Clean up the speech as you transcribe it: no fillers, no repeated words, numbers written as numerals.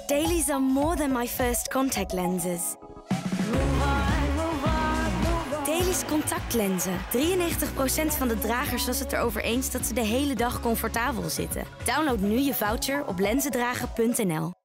Dailies are more than my first contact lenses. Dailies contactlenzen. 93% van de dragers was het erover eens dat ze de hele dag comfortabel zitten. Download nu je voucher op lenzendragen.nl.